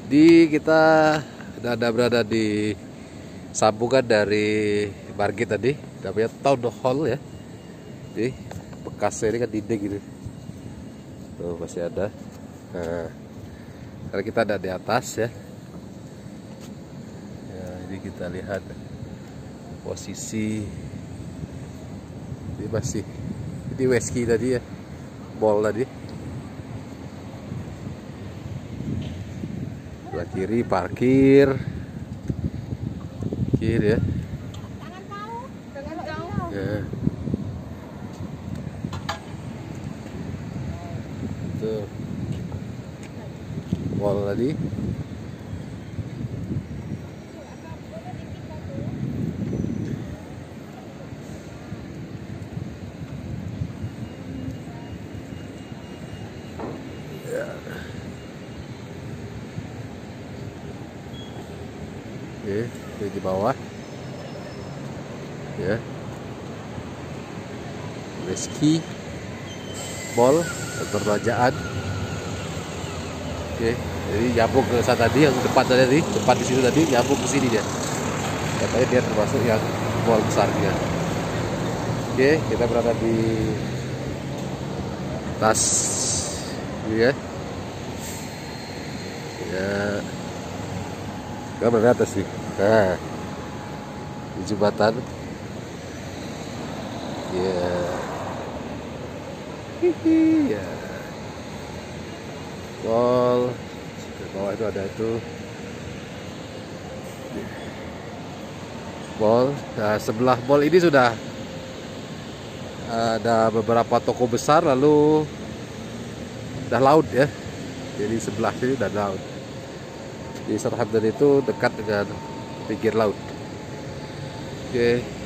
Kita ada berada di sambungan dari market tadi, namanya Town Hall ya. Jadi bekasnya ini kan dinding gitu. Tuh masih ada. Nah, sekarang kita ada di atas ya. Ya, ini kita lihat posisi ini masih ini Wesky tadi ya, mall tadi. Sebelah kiri parkir ya. Ya. Tuh mall tadi. Ya. Oke, ini di bawah ya. Wesky Mall perbelanjaan. Oke, jadi nyambung ke sana tadi, yang depan tadi, depan di situ tadi nyambung ke sini dia. Katanya dia termasuk yang mall besarnya. Oke, kita berada di atas ini ya. Ya, kita berada atas nih. Nah, di jembatan. Ya. Ya. Mall di bawah itu ada itu mall. Nah, sebelah mall ini sudah ada beberapa toko besar, lalu udah laut ya. Jadi sebelah sini udah laut. Di Southampton itu dekat dengan pinggir laut. Oke.